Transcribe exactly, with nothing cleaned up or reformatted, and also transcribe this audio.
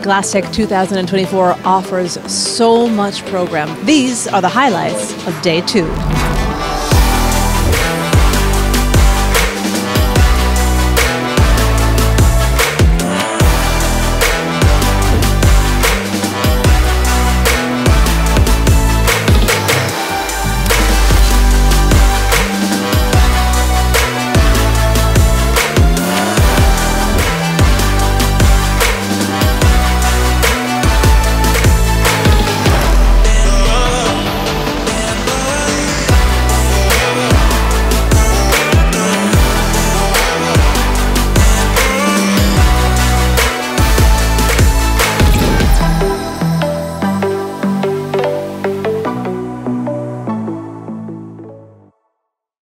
glasstec two thousand twenty-four offers so much program. These are the highlights of day two.